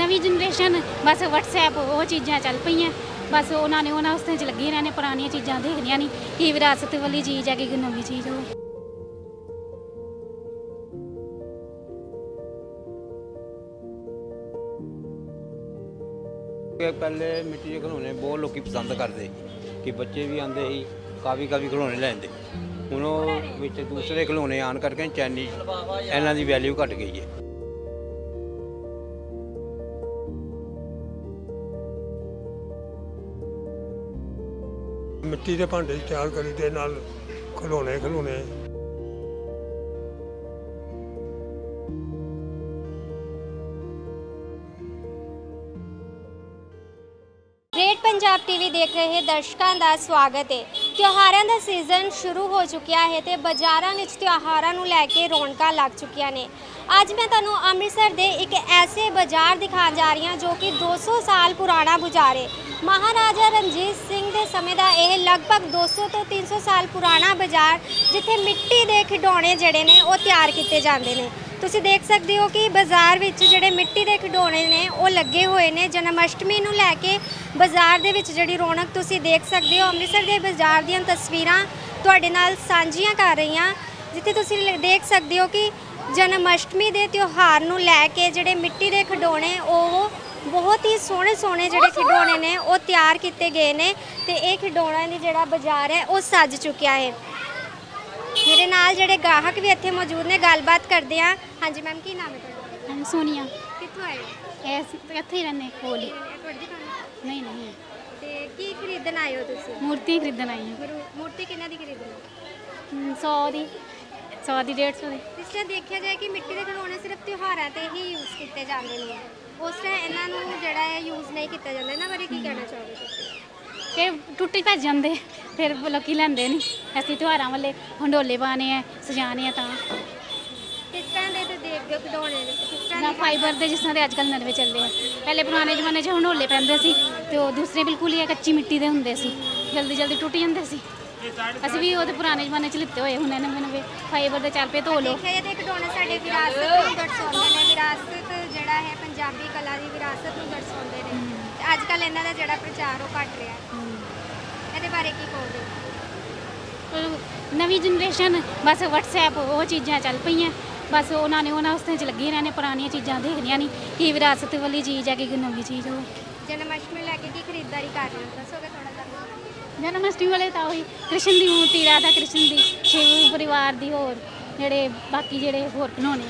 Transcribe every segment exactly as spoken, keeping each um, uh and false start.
नवी generation बस WhatsApp वो चीज़ां चल पईयां बस उन्होंने उन्होंने उसते च लगे रहने पुरानियां चीज़ां देखनियां नहीं कि विरासत वाली चीज़ है कि कोई नवी चीज़ हो। पहले मिट्टी के खिलौने बहुत लोग पसंद करते कि बच्चे भी आते ही काफ़ी काफ़ी खिलौने लेंदे हूँ दूसरे खिलौने आन करके चाइनीज इन्हों की वैल्यू घट गई है। मिट्टी के भांडे तैयार करी दे नाल खिलौने खिलौने ग्रेट पंजाब टीवी देख रहे दर्शकों का स्वागत है। त्योहारों का सीजन शुरू हो चुका है तो बाज़ारों में त्योहारों को लैके रौनक लग चुकिया ने। अज मैं तुहानू अमृतसर के एक ऐसे बाज़ार दिखा जा रही हूँ जो कि दो सौ साल पुराना बाज़ार है। महाराजा रणजीत सिंह के समय का यह लगभग दो सौ तो तीन सौ साल पुराना बाज़ार जिथे मिट्टी के खिडौने जड़े ने वो तैयार किए जाते हैं। तुसी देख सकते हो कि बाज़ार विच जिहड़े मिट्टी के खिडौने ने वो लगे हुए ने। जन्माष्टमी नूं लैके बाज़ार दे विच जिहड़ी रौनक तुसी देख सकते हो। अमृतसर के बाज़ार दीयां तस्वीरां तुहाडे नाल सांझियां कर रही हां जिथे तुसी देख सकते हो कि जन्माष्टमी के त्यौहार नूं लैके जिहड़े मिट्टी के खिडौने वो बहुत ही सोहने सोहने जिहड़े खिडौने ने वो तैयार किए गए ने ते इह खिडौणिਆਂ दी जिहड़ा बाज़ार है वो सज चुकिया है। मेरे नाल जिहड़े गाहक भी इत्थे मौजूद ने गलबात करते हैं। हाँ जी मैम की नाम है तुहाडा? सोनिया। कित्थों आए हो? इत्थे ही रहने कोल ही। नहीं नहीं ते की खरीदण आए हो तुसीं? मूर्तियां खरीदण आई हैं। मूर्ति किन्ना दी खरीदणी? सौ दी सौ दी डेढ़ सौ दी। जिस तरह देखा जाए कि मिट्टी के खिडौने सिर्फ त्योहारों ते ही यूज़ किए जाते हैं उस तरह इन्हों जड़ा है यूज़ नहीं किया जाता इन्होंने बारे की कहना चाहोगे तुसीं? कि टुट्टी भज जाते फिर लोग लेंदे नहीं असं त्योहारों वाले हंडोले पाने हैं सजाने हैं तां किस तरह के देखते हो खिडौने किस तरह फाइबर के जिस तरह के अजकल नरवे चलते हैं। पहले पुराने जमाने च हंडोले पैंदे सी ते ओह दूसरे बिल्कुल ही कच्ची मिट्टी के होंदे सी जल्दी जल्दी टुट जाते सी। ਅਸੀਂ ਵੀ ਉਹਦੇ ਪੁਰਾਣੇ ਜ਼ਮਾਨੇ 'ਚ ਲਿੱਤੇ ਹੋਏ ਹੁਣ ਨਵੇਂ ਨਵੇਂ ਫਾਈਬਰ ਦੇ ਚੱਲ ਪਏ ਧੋ ਲਓ। ਦੇਖਿਆ ਜੇ ਖਿਡੌਣੇ ਸਾਡੇ ਵਿਰਾਸਤ ਨੂੰ ਦਰਸਾਉਂਦੇ ਨੇ ਵਿਰਾਸਤ ਜਿਹੜਾ ਹੈ ਪੰਜਾਬੀ ਕਲਾ ਦੀ ਵਿਰਾਸਤ ਨੂੰ ਦਰਸਾਉਂਦੇ ਨੇ ਤੇ ਅੱਜ ਕੱਲ ਇਹਨਾਂ ਦਾ ਜਿਹੜਾ ਪ੍ਰਚਾਰ ਉਹ ਘਟ ਰਿਹਾ ਇਹਦੇ ਬਾਰੇ ਕੀ ਕਹੋਗੇ? ਨਵੀਂ ਜਨਰੇਸ਼ਨ ਬਸ WhatsApp ਉਹ ਚੀਜ਼ਾਂ ਚੱਲ ਪਈਆਂ ਬਸ ਉਹਨਾਂ ਨੇ ਉਹਨਾਂ ਉਸਤੇ 'ਚ ਲੱਗੇ ਰਹਿਣੇ ਪੁਰਾਣੀਆਂ ਚੀਜ਼ਾਂ ਦੇਖਣੀਆਂ ਨਹੀਂ ਕਿ ਵਿਰਾਸਤ ਵਾਲੀ ਚੀਜ਼ ਹੈ ਕਿ ਕੋਈ ਨਵੀਂ ਚੀਜ਼ ਹੋਵੇ। ਜਨਮਾਸ਼ਟਮੀ ਲੈ ਕੇ ਕੀ ਖਰੀਦਦਾਰੀ ਕਰ ਰਹੇ ਹੋ ਦੱਸੋਗੇ ਥੋੜਾ ਜਿਹਾ? जन्माष्टमी वाले तो वही कृष्ण की मूर्ति राधा कृष्ण की शिव परिवार की होर जेडे बाकी जेडे होर खिडौने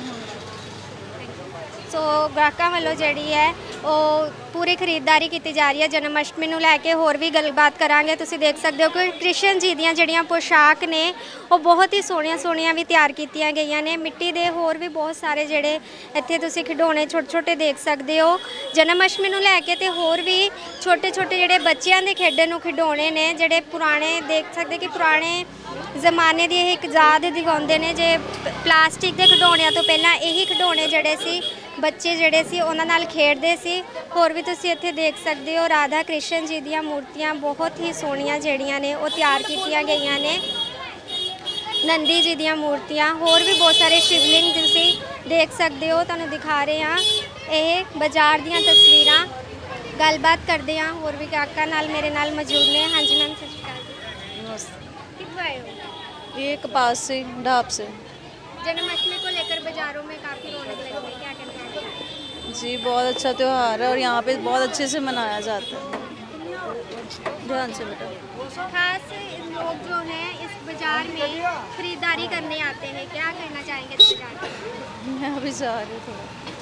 सो ग्राहकों वालों जी है वो पूरी खरीददारी की जा रही है। जन्माष्टमी को लैके होर भी गलबात करांगे। तुसीं देख सकते हो कि कृष्ण जी दियां जड़ियां पोशाक ने वो बहुत ही सोहणियां सोहणियां भी तैयार कीतियां गईयां ने। मिट्टी दे होर भी बहुत सारे जेडे इत्थे तुसीं खिडौने छोटे छोटे देख सकते हो। जन्माष्टमी को लैके तो होर भी छोटे छोटे जेडे बच्चों के खेडण नूं खिडौने ने जेडे पुराने देख सकते कि पुराने जमाने की एक याद दिखाते हैं। जे प्लास्टिक के खिडौणियां तो पहला यही खिडौने जड़े सी बच्चे जड़े सी उन्हां नाल खेडदे सी। होर भी तुसीं इत्थे देख सकते हो राधा कृष्ण जी दियां मूर्तियां बहुत ही सोहणियां जड़ियां ने वो तैयार कीतियां गईयां ने। नंदी जी दियां मूर्तियां होर भी बहुत सारे शिवलिंग तुसीं देख सकते हो तुहानूं दिखा रहे हैं। ये बाज़ार दियां तस्वीरां गलबात करते हैं होर भी काका नाल मेरे नाल मौजूद ने। हाँ जी मैम सत श्री अकाल। कित्थों आए हो? ये कपास से ढाब से। जन्माष्टमी को लेकर बाज़ारों में काफ़ी रौनक लगी है, क्या कहना है? जी बहुत अच्छा त्यौहार है और यहाँ पे बहुत अच्छे से मनाया जाता है। ध्यान से बेटा। खास लोग जो हैं इस बाज़ार में खरीदारी करने आते हैं, क्या कहना चाहेंगे इस बाज़ार? मैं अभी जा रही थोड़ा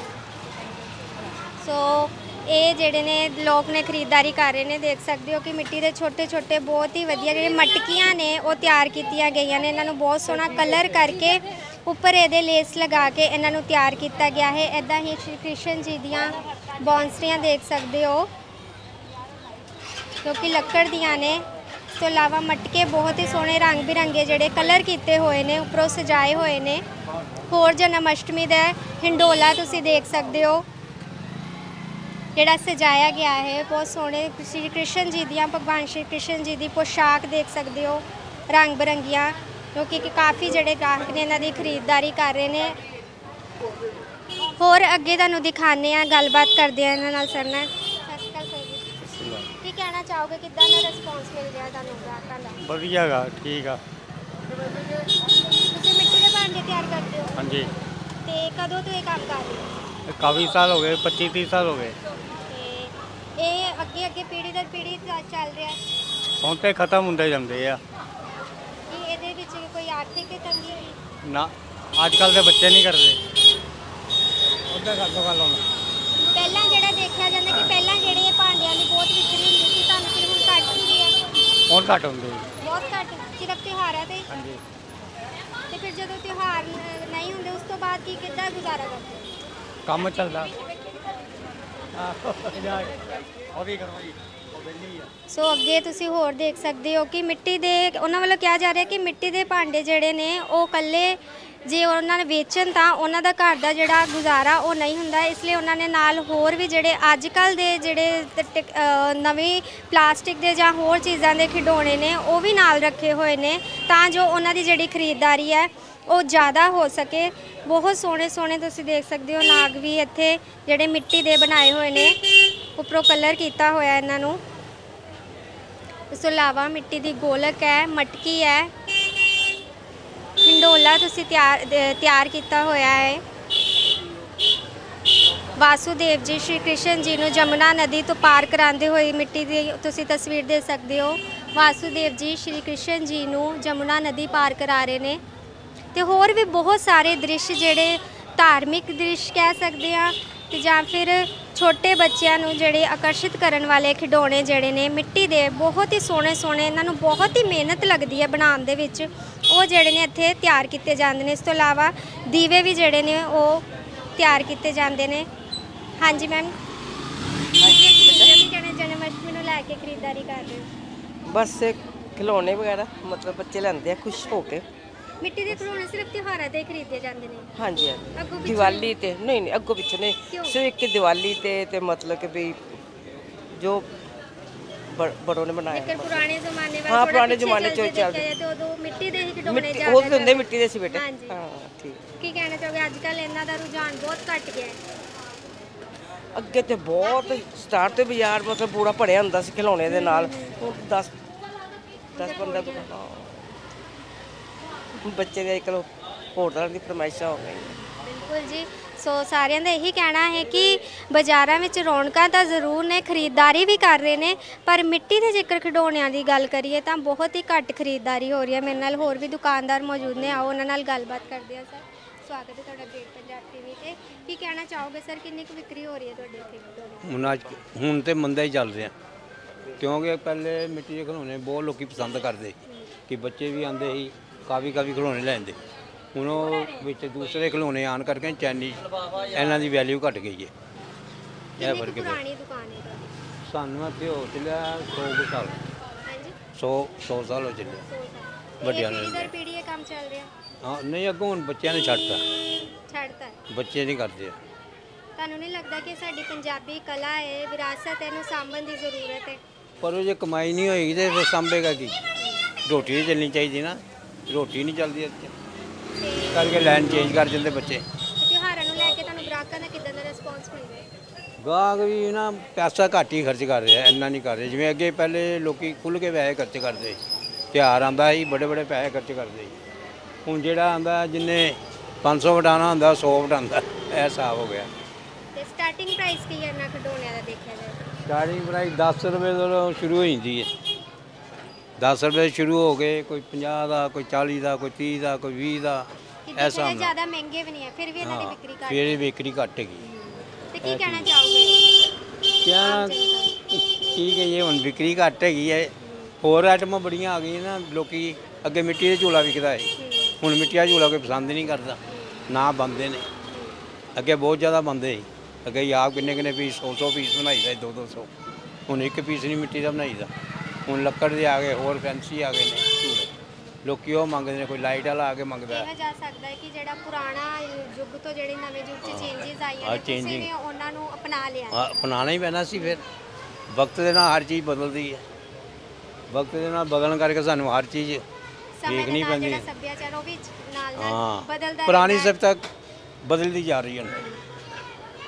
सो ये जेडे ने लोग ने खरीदारी कर रहे हैं। देख सकते हो कि मिट्टी के छोटे छोटे बहुत ही वधिया जिहड़े मटकियां ने वो तैयार कीतियां गईयां ने। इन्हां नूं बहुत सोहना कलर करके उपर ये लेस लगा के इन्हां नूं तैयार किया गया है। इदां ही श्री कृष्ण जी दियां बांसुरियां देख सकते हो जो कि लक्कड़ दियां ने। इस तो इलावा मटके बहुत ही सोहने रंग बिरंगे जिहड़े कलर किए हुए हैं उपरों सजाए हुए हैं। होर जन्माष्टमी का हिंडोला तुसीं देख सकते हो जिहड़ा सजाया गया है बहुत सोहने। श्री कृष्ण जी दियां भगवान श्री कृष्ण जी की पोशाक देख सकते हो रंग बिरंगियां जो कि काफ़ी जोड़े ग्राहक ने इन्हों की खरीददारी कर रहे हैं। ਹੋਰ ਅੱਗੇ ਤੁਹਾਨੂੰ ਦਿਖਾਉਂਦੇ ਆ, ਗੱਲਬਾਤ ਕਰਦੇ ਆ ਇਹਨਾਂ ਨਾਲ ਸਰ ਨਾਲ। ਸਤਿ ਸ਼੍ਰੀ ਅਕਾਲ ਸਰ ਜੀ। ਕੀ ਕਹਿਣਾ ਚਾਹੋਗੇ, ਕਿੱਦਾਂ ਦਾ ਰਿਸਪੌਂਸ ਮਿਲ ਰਿਹਾ ਤੁਹਾਨੂੰ ਗ੍ਰਾਹਕਾਂ ਦਾ? ਵਧੀਆ ਗਾ, ਠੀਕ ਆ। ਤੁਸੀਂ ਮਿੱਟੀ ਦੇ ਭਾਂਡੇ ਤਿਆਰ ਕਰਦੇ ਹੋ ਹਾਂਜੀ, ਤੇ ਕਦੋਂ ਤੋਂ ਇਹ ਕੰਮ ਕਰ ਰਹੇ ਹੋ? ਕਾਫੀ ਸਾਲ ਹੋ ਗਏ, ਪੱਚੀ ਤੀਹ ਸਾਲ ਹੋ ਗਏ। ਤੇ ਇਹ ਅੱਗੇ ਅੱਗੇ ਪੀੜ੍ਹੀ ਦਰ ਪੀੜ੍ਹੀ ਚ- ਚੱਲ ਰਿਹਾ ਹੈ। ਹੁਣ ਤੇ ਖਤਮ ਹੁੰਦੇ ਜਾਂਦੇ ਆ। ਕੀ ਇਹਦੇ ਵਿੱਚ ਕੋਈ ਆਰਥਿਕ ਤੰਗੀ ਹੋਈ? ਨਾ, ਅੱਜ ਕੱਲ ਦੇ ਬੱਚੇ ਨਹੀਂ ਕਰਦੇ। ਉਹਦਾ ਕਰ ਦੋ ਗੱਲ ਹੁਣ। ਪਹਿਲਾਂ ਜਿਹੜਾ ਦੇਖਿਆ ਜਾਂਦਾ ਕਿ ਪਹਿਲਾਂ ਜਿਹੜੇ ਇਹ ਭਾਂਡਿਆਂ ਦੀ ਬਹੁਤ ਵਿਕਰੀ ਹੁੰਦੀ ਸੀ, ਤੁਹਾਨੂੰ ਕੀ ਹੁਣ ਘੱਟ ਹੁੰਦੀ ਹੈ? ਹੁਣ ਘੱਟ ਹੁੰਦੇ ਜੀ। ਬਹੁਤ ਘੱਟ, ਸਿਰਫ ਤਿਉਹਾਰਾਂ ਤੇ। ਹਾਂਜੀ, ਤੇ ਫਿਰ ਜਦੋਂ ਤਿਉਹਾਰ ਨ- ਨਹੀਂ ਹੁੰਦੇ ਉਸ ਤੋਂ ਬਾਅਦ ਕੀ ਕਿੱਦਾਂ ਗੁਜ਼ਾਰਾ ਕਰਦੇ ਹੋ? ਕੰਮ ਚੱਲਦਾ। ਉਹਦੀ ਕਰੋ ਜੀ, ਉਹ ਵਿਹਲੀ ਆ। ਸੋ ਅੱਗੇ ਤੁਸੀਂ ਹੋਰ ਦੇਖ ਸਕਦੇ ਹੋ ਕਿ ਮਿੱਟੀ ਦੇ ਉਹਨਾਂ ਵੱਲੋਂ ਕਿਹਾ ਜਾ ਰਿਹਾ ਕਿ ਮਿੱਟੀ ਦੇ ਭਾਂਡੇ ਜਿਹੜੇ ਨੇ ਉਹ ਇਕੱਲੇ ਜੇ ਉਹਨਾਂ ਨੇ ਵੇਚਣ ਤਾਂ ਉਹਨਾਂ ਦਾ ਘਰ ਦਾ ਜਿਹੜਾ ਗੁਜ਼ਾਰਾ ਉਹ ਨਹੀਂ ਹੁੰਦਾ, ਇਸ ਲਈ ਉਹਨਾਂ ਨੇ ਨਾਲ ਹੋਰ ਵੀ ਜਿਹੜੇ ਅੱਜ ਕੱਲ ਦੇ ਜਿਹੜੇ ਤ- ਟਿਕ- ਅ, ਨਵੀਂ ਪਲਾਸਟਿਕ ਦੇ ਜਾਂ ਹੋਰ ਚੀਜ਼ਾਂ ਦੇ ਖਿਡੌਣੇ ਨੇ ਉਹ ਵੀ ਨਾਲ ਰੱਖੇ ਹੋਏ ਨੇ ਤਾਂ ਜੋ ਉਹਨਾਂ ਦੀ ਜਿਹੜੀ ਖਰੀਦਦਾਰੀ ਹੈ ਉਹ ਜ਼ਿਆਦਾ ਹੋ ਸਕੇ। ਬਹੁਤ ਸੋਹਣੇ ਸੋਹਣੇ ਤੁਸੀਂ ਦੇਖ ਸਕਦੇ ਹੋ ਨਾਗ ਵੀ ਇੱਥੇ ਜਿਹੜੇ ਮਿੱਟੀ ਦੇ ਬਣਾਏ ਹੋਏ ਨੇ, ਉੱਪਰੋਂ ਕਲਰ ਕੀਤਾ ਹੋਇਆ ਇਹਨਾਂ ਨੂੰ। ਇਸ ਤੋਂ ਇਲਾਵਾ ਮਿੱਟੀ ਦੀ ਗੋਲਕ ਹੈ, ਮਟਕੀ ਹੈ, ਹਿੰਡੋਲਾ ਤੁਸੀਂ ਤਿਆਰ ਦ- ਤਿਆਰ ਕੀਤਾ ਹੋਇਆ ਹੈ। ਵਾਸੂਦੇਵ ਜੀ ਸ਼੍ਰੀ ਕ੍ਰਿਸ਼ਨ ਜੀ ਨੂੰ ਜਮੁਨਾ ਨਦੀ ਤੋਂ ਪਾਰ ਕਰਾਉਂਦੇ ਹੋਏ ਮਿੱਟੀ ਦੀ ਤੁਸੀਂ ਤਸਵੀਰ ਦੇ ਸਕਦੇ ਹੋ। ਵਾਸੂਦੇਵ ਜੀ ਸ਼੍ਰੀ ਕ੍ਰਿਸ਼ਨ ਜੀ ਨੂੰ ਜਮੁਨਾ ਨਦੀ ਪਾਰ ਕਰਾ ਰਹੇ ਨੇ। ਤੇ ਹੋਰ ਵੀ ਬਹੁਤ ਸਾਰੇ ਦ੍ਰਿਸ਼ ਜਿਹੜੇ ਧਾਰਮਿਕ ਦ੍ਰਿਸ਼ ਕਹਿ ਸਕਦੇ ਆ ਤੇ ਜਾਂ ਫਿਰ ਛੋਟੇ ਬੱਚਿਆਂ ਨੂੰ ਜਿਹੜੇ ਆਕਰਸ਼ਿਤ ਕਰਨ ਵਾਲੇ ਖਿਡੌਣੇ ਜਿਹੜੇ ਨੇ ਮਿੱਟੀ ਦੇ ਬਹੁਤ ਹੀ ਸੋਹਣੇ ਸੋਹਣੇ, ਇਹਨਾਂ ਨੂੰ ਬਹੁਤ ਹੀ ਮਿਹਨਤ ਲੱਗਦੀ ਹੈ ਬਣਾਉਣ ਦੇ ਵਿੱਚ, ਉਹ ਜਿਹੜੇ ਨੇ ਇੱਥੇ ਤਿਆਰ ਕੀਤੇ ਜਾਂਦੇ ਨੇ। ਇਸ ਤੋਂ ਇਲਾਵਾ ਦੀਵੇ ਵੀ ਜਿਹੜੇ ਨੇ ਉਹ ਤਿਆਰ ਕੀਤੇ ਜਾਂਦੇ ਨੇ। ਹਾਂਜੀ ਮੈਮ, ਕੀ ਕਹਿਣਾ ਜਨਮ ਅਸ਼ਟਮੀ ਨੂੰ ਲੈ ਕੇ ਖਰੀਦਦਾਰੀ ਕਰ ਰਹੇ ਹੋ? ਬਸ ਖਿਲੌਣੇ ਵਗੈਰਾ ਮਤਲਬ ਬੱਚੇ ਲੈਂਦੇ ਆ ਖੁਸ਼ ਹੋ ਕੇ। ਮਿੱਟੀ ਦੇ ਖਿਡੌਣੇ ਸਿਰਫ ਤਿਉਹਾਰਾਂ ਤੇ ਹੀ ਖਰੀਦੇ ਜਾਂਦੇ ਨੇ? ਹਾਂਜੀ ਅੱਗੋਂ ਹਾਂਜੀ, ਪਿੱਛੋਂ ਦੀਵਾਲੀ ਤੇ ਨਹੀਂ ਨਹੀਂ, ਅੱਗੋਂ ਪਿੱਛੋਂ ਨਹੀਂ, ਕਿਉਂ? ਸਿਰਫ ਇੱਕ ਦੀਵਾਲੀ ਤੇ ਤੇ ਮਤਲਬ ਕਿ ਵੀ ਜੋ ਬ- ਬੜੋਂ ਨੇ ਬਣਾਇਆ ਜੇਕਰ ਮਤਲਬ। ਪੁਰਾਣੇ ਜ਼ਮਾਨੇ ਵਾਲੇ ਹਾਂ, ਥੋੜਾ ਪੁਰਾਣੇ ਪਿੱਛੇ ਜ਼ਮਾਨੇ ਚੱਲ ਚੋਂ ਕੇ ਦੇਖਿਆ ਚੱਲਦੇ। ਜਾਏ ਤੇ ਉਦੋਂ ਮਿੱਟੀ ਦੇ ਹੀ ਖਿਡੌਣੇ ਮਿੱਟੀ ਜ਼ਿਆਦਾ ਉਹ ਹੁੰਦੇ ਚੱਲਦੇ। ਮਿੱਟੀ ਦੇ ਸੀ ਬੇਟੇ। ਹਾਂਜੀ। ਹਾਂ ਠੀਕ। ਕੀ ਕਹਿਣਾ ਚਾਹੋਗੇ, ਅੱਜ ਕੱਲ ਇਹਨਾਂ ਦਾ ਰੁਝਾਨ ਬਹੁਤ ਘਟ ਗਿਆ ਹੈ? ਅੱਗੇ ਤੇ ਬਹੁਤ ਸਟਾਰਟ ਤੇ ਬਾਜ਼ਾਰ ਮਤਲਬ ਪੂਰਾ ਭਰਿਆ ਹੁੰਦਾ ਸੀ ਖਿਲੌਣੇ ਦੇ ਨਾਲ। ਹੁਣ ਦਸ ਦਸ ਪੰਦਰਾਂ ਦੁਕਾਨਾਂ। ਬੱਚੇ ਦੇ ਇੱਕ ਹੋਰ ਤਰ੍ਹਾਂ ਦੀ ਫਰਮਾਇਸ਼ਾਂ ਹੋ ਗਈਆਂ। ਬਿਲਕੁਲ ਜੀ। ਸੋ ਸਾਰਿਆਂ ਦਾ ਇਹੀ ਕਹਿਣਾ ਹੈ ਕਿ ਬਾਜ਼ਾਰਾਂ ਵਿੱਚ ਰੌਣਕਾਂ ਤਾਂ ਜ਼ਰੂਰ ਨੇ, ਖਰੀਦਦਾਰੀ ਵੀ ਕਰ ਰਹੇ ਨੇ, ਪਰ ਮਿੱਟੀ ਦੇ ਜੇਕਰ ਖਿਡੌਣਿਆਂ ਦੀ ਗੱਲ ਕਰੀਏ ਤਾਂ ਬਹੁਤ ਹੀ ਘੱਟ ਖਰੀਦਦਾਰੀ ਹੋ ਰਹੀ ਹੈ। ਮੇਰੇ ਨਾਲ ਹੋਰ ਵੀ ਦੁਕਾਨਦਾਰ ਮੌਜੂਦ ਨੇ, ਆਓ ਉਹਨਾਂ ਨਾਲ ਗੱਲਬਾਤ ਕਰਦੇ ਹਾਂ। ਸਰ ਸਵਾਗਤ ਹੈ ਤੁਹਾਡਾ ਗ੍ਰੇਟ ਪੰਜਾਬ ਟੀਵੀ ਤੇ। ਕੀ ਕਹਿਣਾ ਚਾਹੋਗੇ ਸਰ, ਕਿੰਨੀ ਕੁ ਵਿਕਰੀ ਹੋ ਰਹੀ ਹੈ ਤੁਹਾਡੇ ਇੱਥੇ ਖਿਡੌਣੇ? ਹੁਣ ਅੱਜ ਹੁਣ ਤੇ ਮੰਦਾ ਹੀ ਚੱਲ ਰਿਹਾ, ਕਿਉਂਕਿ ਪਹਿਲੇ ਮਿੱਟੀ ਦੇ ਖਿਡੌਣੇ ਬਹੁਤ ਲੋਕੀ ਪਸੰਦ ਕਰਦੇ ਕਿ ਬੱਚੇ ਵੀ ਆਉਂਦੇ ਸੀ, ਕਾਫੀ ਕਾਫੀ ਖਿਡੌਣੇ ਲੈਂਦੇ। ਹੁਣ ਉਹ ਵਿੱਚ ਦੂਸਰੇ ਖਿਡੌਣੇ ਆਉਣ ਕਰਕੇ ਚਾਈਨੀਜ਼ ਇਹਨਾਂ ਦੀ ਵੈਲਿਊ ਘਟ ਗਈ ਹੈ। ਇਹ ਕਿੰਨੀ ਫਰਕ ਕੁ ਹੈ। ਪੁਰਾਣੀ ਦੁਕਾਨ ਹੈ ਤੁਹਾਡੀ? ਸਾਨੂੰ ਇੱਥੇ ਹੋ ਚੱਲਿਆ ਸੌ ਕੁ ਸਾਲ, ਹਾਂਜੀ, ਸੌ ਸੌ ਸਾਲ ਹੋ ਚੱਲਿਆ। ਸੌ ਸਾਲ। ਵੱਡਿਆਂ ਇਹ ਨੇ ਪੀੜ੍ਹੀ ਦਰ ਪੀੜ੍ਹੀ ਇਹ ਕੰਮ ਚੱਲ ਰਿਹਾ? ਹਾਂ, ਨਹੀਂ ਅੱਗੋਂ ਹੁਣ ਬੱਚਿਆਂ ਨੇ ਛੱਡਤਾ, ਛੱਡਤਾ ਹੈ? ਬੱਚੇ ਨਹੀਂ ਕਰਦੇ। ਤੁਹਾਨੂੰ ਨਹੀਂ ਲੱਗਦਾ ਕਿ ਸਾਡੀ ਪੰਜਾਬੀ ਕਲਾ ਹੈ, ਵਿਰਾਸਤ ਹੈ, ਇਹਨੂੰ ਸਾਂਭਣ ਦੀ ਜ਼ਰੂਰਤ ਹੈ? ਪਰ ਉਹ ਜੇ ਕਮਾਈ ਨਹੀਂ ਹੋਏਗੀ ਤੇ ਫਿਰ ਸਾਂਭੇਗਾ ਕੀ? ਰੋਟੀ ਤਾਂ ਚੱਲਣੀ ਚਾਹੀਦੀ ਨਾ, ਰੋਟੀ ਨਹੀਂ ਚੱਲਦੀ ਇੱਥੇ ਕਰਕੇ ਲਾਈਨ ਚੇਂਜ ਕਰ ਜਾਂਦੇ ਬੱਚੇ। ਤੇ ਤਿਉਹਾਰਾਂ ਨੂੰ ਲੈ ਕੇ ਤੁਹਾਨੂੰ ਗ੍ਰਾਹਕਾਂ ਦਾ ਕਿੱਦਾਂ ਦਾ ਰਿਸਪੌਂਸ ਮਿਲ ਰਿਹਾ? ਗਾਹਕ ਵੀ ਨਾ ਪੈਸਾ ਘੱਟ ਹੀ ਖਰਚ ਕਰ ਰਿਹਾ, ਇੰਨਾ ਨਹੀਂ ਕਰ ਰਹੇ ਜਿਵੇਂ ਅੱਗੇ ਪਹਿਲੇ ਲੋਕੀ ਖੁੱਲ੍ਹ ਕੇ ਪੈਸੇ ਖਰਚ ਕਰਦੇ। ਤਿਉਹਾਰ ਆਉਂਦਾ ਸੀ ਬੜੇ ਬੜੇ ਪੈਸੇ ਖਰਚ ਕਰਦੇ ਸੀ। ਹੁਣ ਜਿਹੜਾ ਆਉਂਦਾ ਜਿੰਨੇ ਪੰਜ ਸੌ ਵਟਾਉਣਾ ਹੁੰਦਾ ਸੌ ਵਟਾਉਂਦਾ, ਇਹ ਹਿਸਾਬ ਹੋ ਗਿਆ। ਤੇ ਸਟਾਰਟਿੰਗ ਪ੍ਰਾਈਸ ਕੀ ਹੈ ਇਹਨਾਂ ਖਿਡੌਣਿਆਂ ਦਾ ਦੇਖਿਆ ਜਾਏ? ਸਟਾਰਟਿੰਗ ਪ੍ਰਾਈਸ ਦਸ ਰੁਪਏ ਤੋਂ ਸ਼ੁਰੂ ਹੋ ਜਾਂਦੀ ਹੈ। ਦਸ ਰੁਪਏ ਸ਼ੁਰੂ ਹੋ ਕੇ ਕੋਈ ਪੰਜਾਹ ਦਾ, ਕੋਈ ਚਾਲੀ ਦਾ, ਕੋਈ ਤੀਹ ਦਾ, ਕੋਈ ਵੀਹ ਦਾ, ਐਸਾ ਹੁੰਦਾ। ਜ਼ਿਆਦਾ ਮਹਿੰਗੇ ਵੀ ਨਹੀਂ ਹੈ, ਫਿਰ ਵੀ ਇਹਨਾਂ ਦੀ ਵਿਕਰੀ ਘੱਟ ਫਿਰ ਇਹ ਵਿਕਰੀ ਘੱਟ ਹੈਗੀ। ਤੇ ਕੀ ਕਹਿਣਾ ਚਾਹੋਗੇ? ਕਿਆ ਕੀ ਕਹੀਏ, ਹੁਣ ਵਿਕਰੀ ਘੱਟ ਹੈਗੀ ਹੈ। ਹੋਰ ਆਈਟਮਾਂ ਬੜੀਆਂ ਆ ਗਈਆਂ ਨਾ, ਲੋਕੀ ਅੱਗੇ ਮਿੱਟੀ ਦੇ ਝੂਲਾ ਵਿਕਦਾ ਹੈ, ਹੁਣ ਮਿੱਟੀ ਦਾ ਝੂਲਾ ਕੋਈ ਪਸੰਦ ਨਹੀਂ ਕਰਦਾ, ਨਾ ਬੰਦੇ ਨੇ। ਅੱਗੇ ਬਹੁਤ ਜ਼ਿਆਦਾ ਬੰਦੇ ਸੀ, ਅੱਗੇ ਆਪ ਕਿੰਨੇ ਕਿੰਨੇ ਪੀਸ ਸੌ ਸੌ ਪੀਸ ਬਣਾਈਦਾ, ਦੋ ਦੋ ਸੌ। ਹੁਣ ਇੱਕ ਪੀਸ ਨਹੀਂ ਮਿੱਟੀ ਦਾ ਬਣਾਈਦਾ। ਹੁਣ ਲੱਕੜ ਦੇ ਆ ਗਏ, ਹੋਰ ਫੈਂਸੀ ਆ ਗਏ ਨੇ ਝੂਲੇ, ਲੋਕੀ ਉਹ ਮੰਗਦੇ ਨੇ, ਕੋਈ ਲਾਈਟ ਵਾਲਾ ਆ ਕੇ ਮੰਗਦਾ। ਕਿਹਾ ਜਾ ਸਕਦਾ ਹੈ ਕਿ ਜਿਹੜਾ ਪੁਰਾਣਾ ਯੁੱਗ ਤੋਂ ਜਿਹੜੇ ਨਵੇਂ ਯੁੱਗ 'ਚ ਚੇਂਜਸ ਆਈਆਂ ਨੇ, ਤੁਸੀਂ changing। ਨੇ ਉਹਨਾਂ ਨੂੰ ਅਪਣਾ ਲਿਆ? ਹਾਂ, ਅਪਣਾਉਣਾ ਹੀ ਪੈਣਾ ਸੀ। ਫਿਰ ਵਕਤ ਦੇ ਨਾਲ ਹਰ ਚੀਜ਼ ਬਦਲਦੀ ਹੈ, ਵਕਤ ਦੇ ਨਾਲ ਬਦਲਣ ਕਰਕੇ ਸਾਨੂੰ ਹਰ ਚੀਜ਼ ਸਮੇਂ ਦੇ ਦੇਖਣੀ ਨਾਲ ਪੈਂਦੀ ਜਿਹੜਾ ਹੈ। ਸੱਭਿਆਚਾਰ ਉਹ ਵੀ ਨਾਲ ਨਾਲ ਹਾਂ, ਬਦਲਦਾ ਪੁਰਾਣੀ ਰਹਿੰਦਾ ਹੈ। ਸਭ ਤੱਕ ਬਦਲਦੀ ਜਾ ਰਹੀ ਹੈ।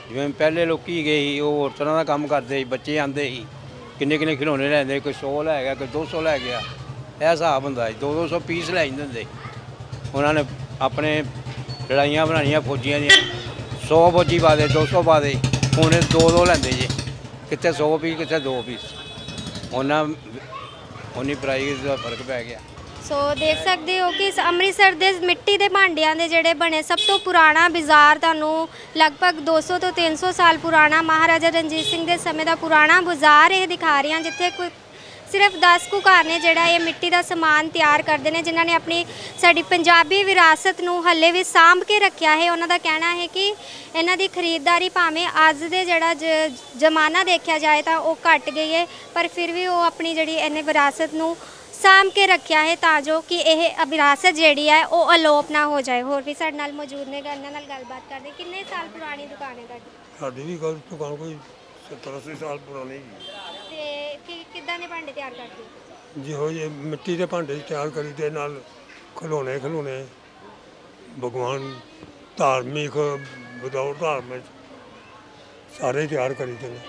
ਜਿਵੇਂ ਪਹਿਲੇ ਲੋਕੀ ਗਏ ਸੀ ਉਹ ਹੋਰ ਤਰ੍ਹਾਂ ਦਾ ਕੰਮ ਕਰਦੇ ਸੀ, ਬੱਚੇ ਆਉਂਦੇ ਸੀ ਕਿੰਨੇ ਕਿੰਨੇ ਖਿਡੌਣੇ ਲੈਂਦੇ, ਕੋਈ ਸੌ ਲੈ ਗਿਆ, ਕੋਈ ਦੋ ਸੌ ਲੈ ਗਿਆ, ਇਹ ਹਿਸਾਬ ਹੁੰਦਾ ਸੀ। ਦੋ ਦੋ ਸੌ ਪੀਸ ਲੈ ਜਾਂਦੇ ਹੁੰਦੇ। ਉਹਨਾਂ ਨੇ ਆਪਣੇ ਲੜਾਈਆਂ ਬਣਾਉਣੀਆਂ ਫੌਜੀਆਂ ਦੀਆਂ, ਸੌ ਫੌਜੀ ਪਾ ਦੇ, ਦੋ ਸੌ ਪਾ ਦੇ, ਹੁਣ ਇਹ ਦੋ ਦੋ ਲੈਂਦੇ ਜੇ, ਕਿੱਥੇ ਸੌ ਪੀਸ ਕਿੱਥੇ ਦੋ ਪੀਸ। ਉਹਨਾਂ ਉਨੀ ਪ੍ਰਾਈਸ ਦਾ ਫਰਕ ਪੈ ਗਿਆ। ਸੋ ਦੇਖ ਸਕਦੇ ਹੋ ਕਿ ਅੰਮ੍ਰਿਤਸਰ ਦੇ ਮਿੱਟੀ ਦੇ ਭਾਂਡਿਆਂ ਦੇ ਜਿਹੜੇ ਬਣੇ ਸਭ ਤੋਂ ਪੁਰਾਣਾ ਬਾਜ਼ਾਰ ਤੁਹਾਨੂੰ ਲਗਭਗ ਦੋ ਸੌ ਤੋਂ ਤਿੰਨ ਸੌ ਸਾਲ ਪੁਰਾਣਾ ਮਹਾਰਾਜਾ ਰਣਜੀਤ ਸਿੰਘ ਦੇ ਸਮੇਂ ਦਾ ਪੁਰਾਣਾ ਬਾਜ਼ਾਰ ਇਹ ਦਿਖਾ ਰਹੀਆਂ, ਜਿੱਥੇ ਕੋਈ ਸਿਰਫ ਦਸ ਕੁ ਘਰ ਨੇ ਜਿਹੜਾ ਇਹ ਮਿੱਟੀ ਦਾ ਸਮਾਨ ਤਿਆਰ ਕਰਦੇ ਨੇ, ਜਿਨ੍ਹਾਂ ਨੇ ਆਪਣੀ ਸਾਡੀ ਪੰਜਾਬੀ ਵਿਰਾਸਤ ਨੂੰ ਹੱਲੇ ਵੀ ਸਾਂਭ ਕੇ ਰੱਖਿਆ ਹੈ। ਉਹਨਾਂ ਦਾ ਕਹਿਣਾ ਹੈ ਕਿ ਇਹਨਾਂ ਦੀ ਖਰੀਦਦਾਰੀ ਭਾਵੇਂ ਅੱਜ ਦੇ ਜਿਹੜਾ ਜ਼ਮਾਨਾ ਦੇਖਿਆ ਜਾਏ ਤਾਂ ਉਹ ਘਟ ਗਈ ਹੈ, ਪਰ ਫਿਰ ਵੀ ਉਹ ਆਪਣੀ ਜਿਹੜੀ ਇਹਨੇ ਵਿਰਾਸਤ ਨੂੰ ਸਾਂਭ ਕੇ ਰੱਖਿਆ ਹੈ ਤਾਂ ਜੋ ਕਿ ਇਹ ਵਿਰਾਸਤ ਜਿਹੜੀ ਹੈ ਉਹ ਅਲੋਪ ਨਾ ਹੋ ਜਾਏ। ਹੋਰ ਵੀ ਸਾਡੇ ਨਾਲ ਮੌਜੂਦ ਨੇ, ਇਹਨਾਂ ਨਾਲ ਗੱਲਬਾਤ ਕਰਦੇ। ਕਿੰਨੇ ਸਾਲ ਪੁਰਾਣੀ ਦੁਕਾਨ ਹੈ ਤੁਹਾਡੀ? ਸਾਡੀ ਵੀ ਗੱਲ ਦੁਕਾਨ ਕੋਈ ਸੱਤਰ ਅੱਸੀ ਸਾਲ ਪੁਰਾਣੀ ਤੇ ਕਿ ਕਿੱਦਾਂ ਦੇ ਭਾਂਡੇ ਤਿਆਰ ਕਰਦੇ ਹੋ? ਜਿਹੋ ਜਿਹੇ ਮਿੱਟੀ ਦੇ ਭਾਂਡੇ ਤਿਆਰ ਕਰੀਦੇ, ਨਾਲ ਖਿਡੌਣੇ ਖਿਡੌਣੇ ਭਗਵਾਨ ਧਾਰਮਿਕ ਵਿਦਆਊਟ ਧਾਰਮਿਕ ਸਾਰੇ ਤਿਆਰ ਕਰੀਦੇ ਨੇ,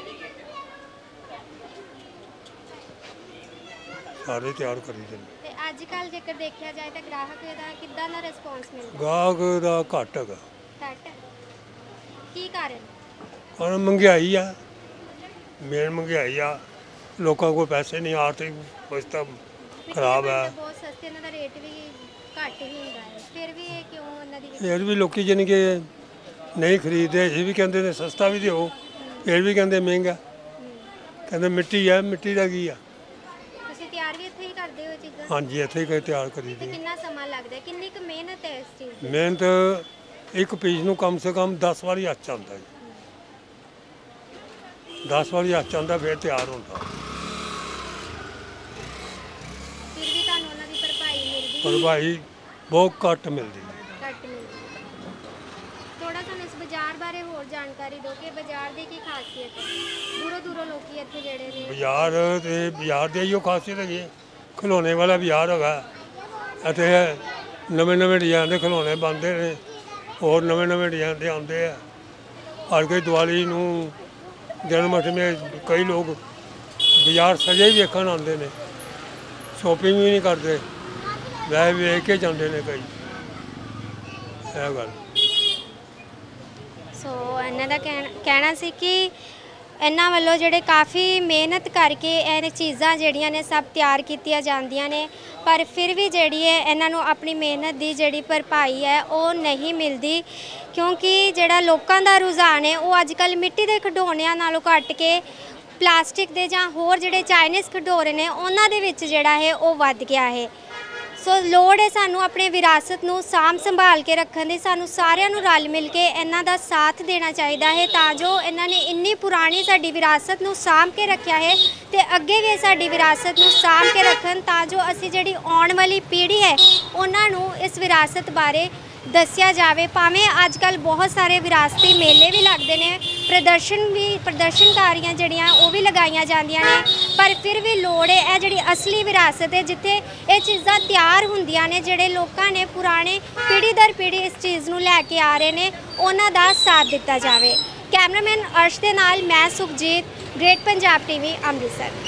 ਸਾਰੇ ਤਿਆਰ ਕਰੀਦੇ ਨੇ। ਤੇ ਅੱਜ ਕੱਲ ਜੇਕਰ ਦੇਖਿਆ ਜਾਏ ਤਾਂ ਗ੍ਰਾਹਕ ਦਾ ਕਿੱਦਾਂ ਦਾ ਰਿਸਪੌਂਸ ਮਿਲਦਾ? ਗਾਹਕ ਦਾ ਘੱਟ ਹੈਗਾ। ਘੱਟ ਕੀ ਕਾਰਨ? ਕਾਰਨ ਮਹਿੰਗਾਈ ਆ, ਮੇਨ ਮਹਿੰਗਾਈ ਆ, ਲੋਕਾਂ ਕੋਲ ਪੈਸੇ ਨਹੀਂ, ਆਰਥਿਕ ਅਵਸਥਾ ਖਰਾਬ ਹੈ। ਬਹੁਤ ਸਸਤੇ, ਇਹਨਾਂ ਦਾ ਰੇਟ ਵੀ ਘੱਟ ਹੀ ਹੁੰਦਾ ਹੈ, ਫਿਰ ਵੀ ਇਹ ਕਿਉਂ ਇਹਨਾਂ ਦੀ? ਫਿਰ ਵੀ ਲੋਕੀ ਜਾਣੀ ਕਿ ਨਹੀਂ ਖਰੀਦਦੇ, ਇਹ ਵੀ ਕਹਿੰਦੇ ਨੇ ਸਸਤਾ ਵੀ ਦਿਓ, ਫਿਰ ਵੀ ਕਹਿੰਦੇ ਮਹਿੰਗਾ, ਕਹਿੰਦੇ ਮਿੱਟੀ ਆ, ਮਿੱਟੀ ਦਾ ਕੀ ਆ। ਤੁਸੀਂ ਤਿਆਰ ਵੀ ਇੱਥੇ ਹੀ ਕਰਦੇ ਹੋ ਚੀਜ਼ਾਂ? ਹਾਂਜੀ, ਇੱਥੇ ਹੀ ਤਿਆਰ ਤੇ ਕਰੀਦੀ। ਕਿੰਨਾ ਸਮਾਂ ਲੱਗਦਾ ਹੈ, ਕਿੰਨੀ ਕੁ ਮਿਹਨਤ ਹੈ ਇਸ ਚੀਜ਼ ਦੀ? ਮਿਹਨਤ ਇੱਕ ਪੀਸ ਨੂੰ ਕਮ ਸੇ ਕਮ ਦਸ ਵਾਰੀ ਹੱਥ 'ਚ ਆਉਂਦਾ ਜੀ, ਦਸ ਵਾਰੀ ਹੱਥ 'ਚ ਆਉਂਦਾ ਫਿਰ ਤਿਆਰ ਹੁੰਦਾ। ਫਿਰ ਵੀ ਤੁਹਾਨੂੰ ਉਹਨਾਂ ਦੀ ਭਰਪਾਈ ਮਿਲਦੀ? ਭਰਪਾਈ ਬਹੁਤ ਘੱਟ ਮਿਲਦੀ। ਘੱਟ ਮਿਲਦੀ। ਥੋੜਾ ਸਾਨੂੰ ਇਸ ਬਾਜ਼ਾਰ ਬਾਰੇ ਹੋਰ ਜਾਣਕਾਰੀ ਦਿਓ ਕਿ ਬਾਜ਼ਾਰ ਦੀ ਕੀ ਖਾਸੀਅਤ ਹੈ? ਦੂਰੋਂ ਦੂਰੋਂ ਲੋਕੀ ਇੱਥੇ ਜਿਹੜੇ ਨੇ ਬਾਜ਼ਾਰ ਤੇ ਬਾਜ਼ਾਰ ਦੀ ਇਹੋ ਖਾਸੀਅਤ ਹੈਗੀ ਹੈ, ਖਿਡੌਣੇ ਵਾਲਾ ਬਾਜ਼ਾਰ ਹੈਗਾ। ਇੱਥੇ ਨਵੇਂ ਨਵੇਂ ਡਿਜ਼ਾਈਨ ਦੇ ਖਿਡੌਣੇ ਬਣਦੇ ਨੇ, ਹੋਰ ਨਵੇਂ ਨਵੇਂ ਡਿਜ਼ਾਈਨ ਦੇ ਆਉਂਦੇ ਆ। ਹਰ ਕੋਈ ਦੀਵਾਲੀ ਨੂੰ, ਜਨਮ ਅਸ਼ਟਮੀ, ਕਈ ਲੋਕ ਬਾਜ਼ਾਰ ਸਜੇ ਹੀ ਵੇਖਣ ਆਉਂਦੇ ਨੇ, ਸ਼ੋਪਿੰਗ ਵੀ ਨਹੀਂ ਕਰਦੇ, ਵੈਸੇ ਵੇਖ ਕੇ ਜਾਂਦੇ ਨੇ ਕਈ। ਇਹ ਗੱਲ। ਸੋ ਇਹਨਾਂ ਦਾ ਕਹਿਣ- ਕਹਿਣਾ ਸੀ ਕਿ ਇਹਨਾਂ ਵੱਲੋਂ ਜਿਹੜੇ ਕਾਫੀ ਮਿਹਨਤ ਕਰਕੇ ਇਹ ਚੀਜ਼ਾਂ ਜਿਹੜੀਆਂ ਨੇ ਸਭ ਤਿਆਰ ਕੀਤੀਆਂ ਜਾਂਦੀਆਂ ਨੇ, ਪਰ ਫਿਰ ਵੀ ਜਿਹੜੀ ਹੈ ਇਹਨਾਂ ਨੂੰ ਆਪਣੀ ਮਿਹਨਤ ਦੀ ਜਿਹੜੀ ਭਰਪਾਈ ਹੈ ਉਹ ਨਹੀਂ ਮਿਲਦੀ, ਕਿਉਂਕਿ ਜਿਹੜਾ ਲੋਕਾਂ ਦਾ ਰੁਝਾਨ ਹੈ ਉਹ ਅੱਜ ਕੱਲ੍ਹ ਮਿੱਟੀ ਦੇ ਖਿਡੌਣਿਆਂ ਨਾਲੋਂ ਘੱਟ ਕੇ ਪਲਾਸਟਿਕ ਦੇ ਜਾਂ ਹੋਰ ਜਿਹੜੇ ਚਾਈਨੀਜ਼ ਖਿਡੌਣੇ ਨੇ ਉਹਨਾਂ ਦੇ ਵਿੱਚ ਜਿਹੜਾ ਹੈ ਉਹ ਵੱਧ ਗਿਆ ਹੈ। ਸੋ ਲੋੜ ਹੈ ਸਾਨੂੰ ਆਪਣੇ ਵਿਰਾਸਤ ਨੂੰ ਸਾਂਭ ਸੰਭਾਲ ਕੇ ਰੱਖਣ ਦੀ। ਸਾਨੂੰ ਸਾਰਿਆਂ ਨੂੰ ਰਲ ਮਿਲ ਕੇ ਇਹਨਾਂ ਦਾ ਸਾਥ ਦੇਣਾ ਚਾਹੀਦਾ ਹੈ ਤਾਂ ਜੋ ਇਹਨਾਂ ਨੇ ਇੰਨੀ ਪੁਰਾਣੀ ਸਾਡੀ ਵਿਰਾਸਤ ਨੂੰ ਸਾਂਭ ਕੇ ਰੱਖਿਆ ਹੈ ਤੇ ਅੱਗੇ ਵੀ ਸਾਡੀ ਵਿਰਾਸਤ ਨੂੰ ਸਾਂਭ ਕੇ ਰੱਖਣ, ਤਾਂ ਜੋ ਅਸੀਂ ਜਿਹੜੀ ਆਉਣ ਵਾਲੀ ਪੀੜ੍ਹੀ ਹੈ ਉਹਨਾਂ ਨੂੰ ਇਸ ਵਿਰਾਸਤ ਬਾਰੇ ਦੱਸਿਆ ਜਾਵੇ। ਭਾਵੇਂ ਅੱਜ ਕੱਲ੍ਹ ਬਹੁਤ ਸਾਰੇ ਵਿਰਾਸਤੀ ਮੇਲੇ ਵੀ ਲੱਗਦੇ ਨੇ, ਪ੍ਰਦਰਸ਼ਨ ਵੀ ਪ੍ਰਦਰਸ਼ਨਕਾਰੀਆਂ ਜਿਹੜੀਆਂ ਉਹ ਵੀ ਲਗਾਈਆਂ ਜਾਂਦੀਆਂ ਨੇ, ਪਰ ਫਿਰ ਵੀ ਲੋੜ ਹੈ ਇਹ ਜਿਹੜੀ ਅਸਲੀ ਵਿਰਾਸਤ ਹੈ ਜਿੱਥੇ ਇਹ ਚੀਜ਼ਾਂ ਤਿਆਰ ਹੁੰਦੀਆਂ ਨੇ, ਜਿਹੜੇ ਲੋਕਾਂ ਨੇ ਪੁਰਾਣੇ ਪੀੜ੍ਹੀ ਦਰ ਪੀੜ੍ਹੀ ਇਸ ਚੀਜ਼ ਨੂੰ ਲੈ ਕੇ ਆ ਰਹੇ ਨੇ, ਉਹਨਾਂ ਦਾ ਸਾਥ ਦਿੱਤਾ ਜਾਵੇ। ਕੈਮਰਾਮੈਨ ਅਰਸ਼ ਦੇ ਨਾਲ ਮੈਂ ਸੁਖਜੀਤ, ਗ੍ਰੇਟ ਪੰਜਾਬ ਟੀਵੀ ਅੰਮ੍ਰਿਤਸਰ।